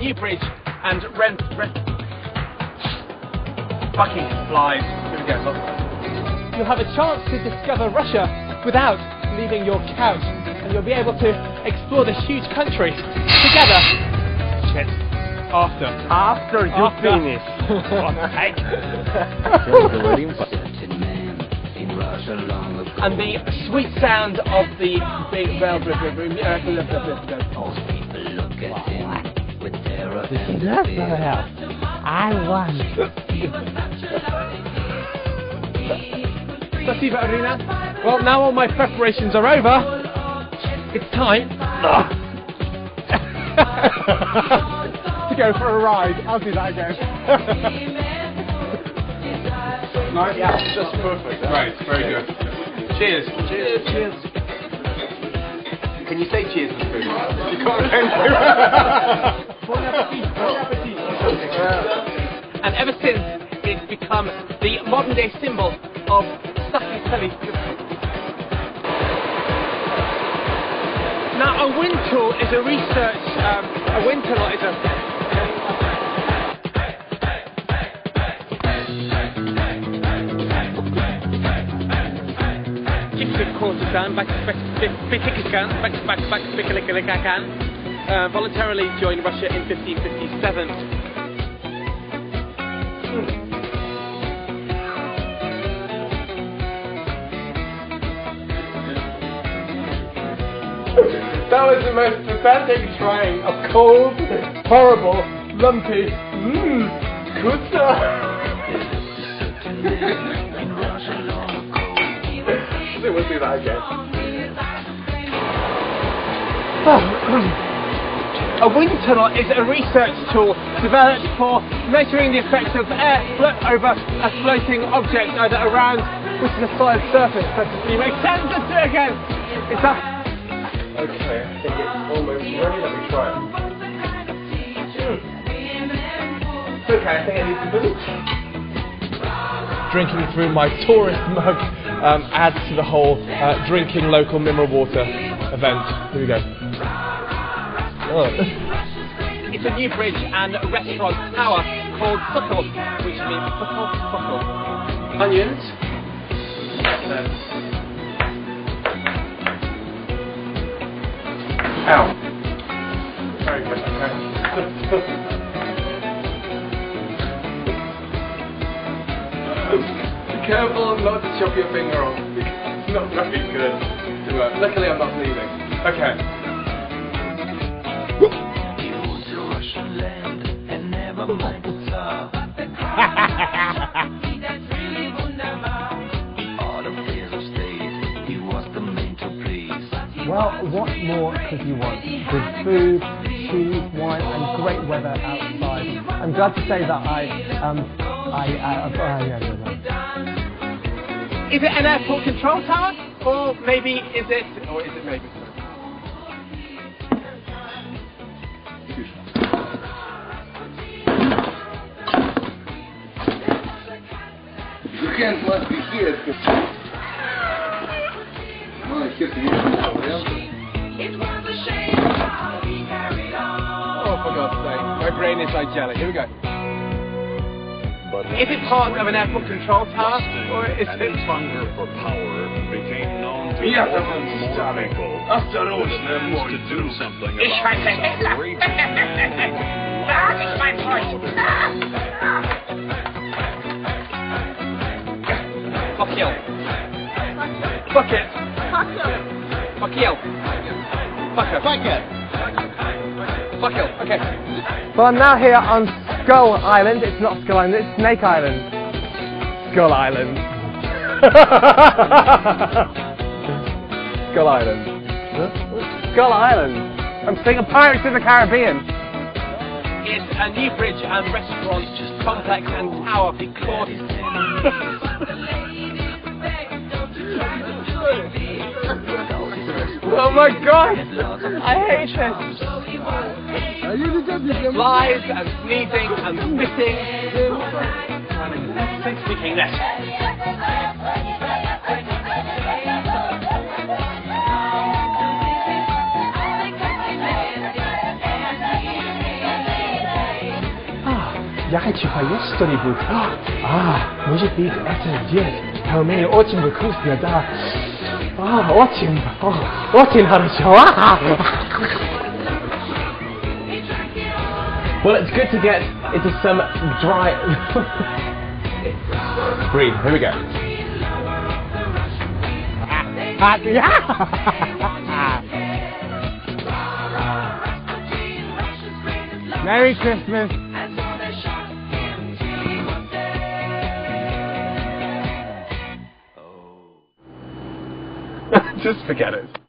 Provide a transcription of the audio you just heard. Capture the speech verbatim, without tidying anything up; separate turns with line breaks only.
new bridge and rent, rent fucking flies. Here we go, look. You'll have a chance to discover Russia without leaving your couch, and you'll be able to explore this huge country together. Shit. After.
After you
After.
finish.
And the sweet sound of the big bell.
I won.
Spasiba, Arena. Well, now all my preparations are over. It's time to go for a ride. I'll do that again.
Nice. Yeah, just perfect. Right, very good. Cheers.
Cheers. Cheers.
Can you say cheers with food? You can't.
And ever since, it's become the modern day symbol of stuffy telly. Now, a wind tool is a research. Um, a wind tunnel is a. Courtesan, back to Spikikiskan, back to back to back to Spikikiskan, uh, voluntarily joined Russia in fifteen fifty-seven.
That was the most pathetic trying of cold, horrible, lumpy, mmm, kuta. We'll do that again.
A wind tunnel is a research tool developed for measuring the effects of air flo over a floating object either around which is a solid surface. That doesn't really make sense. Let's do it again. It's a
Okay, I think it's almost ready. Let me try it. Mm. It's okay, I think I need to move.
Drinking through my tourist mug um, adds to the whole uh, drinking local mineral water event. Here we go. Oh.
It's a new bridge and restaurant tower called Suckle, which means suckle, suckle.
Onions. Ow. Very good, okay. Be careful not to chop your finger off. It's not very good to work. Luckily I'm not bleeding. Okay.
Well, what more could you want? Good food, cheese, wine, and great weather outside. I'm glad to say that I, um, I, uh, uh, yeah, yeah, yeah.
Is it an airport control tower? Or maybe is it, or is it maybe?
You can't must be here. Oh, for God's sake. My brain is like jelly. Here we go. Is it part of an airport control tower? Or is it...
His hunger for power became known to
Yeah,
more
that's
and more
stunning.
people.
Ostrożnie,
Attempts to do something
Ich
about
heiße
this
Hitler.
outrageous
Das ist mein Freund. Fuck you. Fuck it. Fuck you. Fuck you. Fuck it. Fuck it. Fuck you. Okay.
Well, I'm now here on Skull Island. It's not Skull Island, it's Snake Island. Skull Island. Skull Island. Huh? Skull Island. I'm seeing a Pirates of the Caribbean.
It's a new bridge and restaurant complex and tower because...
Oh my god! I hate this!
Flies and sneezing and spitting. Speaking this.
Я хочу поесть что-нибудь. А, может быть, это здесь. Пельмени очень вкусно, да. А, очень, о, очень хорошо. Well, it's good to get into some dry... Breathe, here we go.
Merry Christmas.
Just forget it.